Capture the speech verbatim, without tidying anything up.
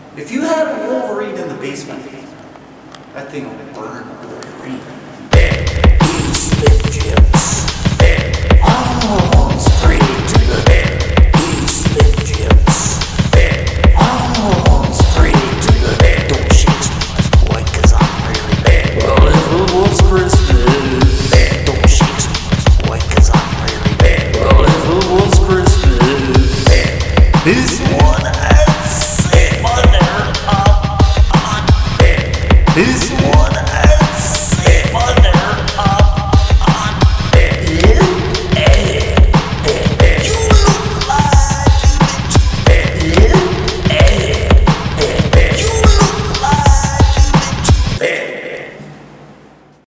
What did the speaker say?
If you had a Wolverine in the basement, that thing would burn green. Split chips. Oh,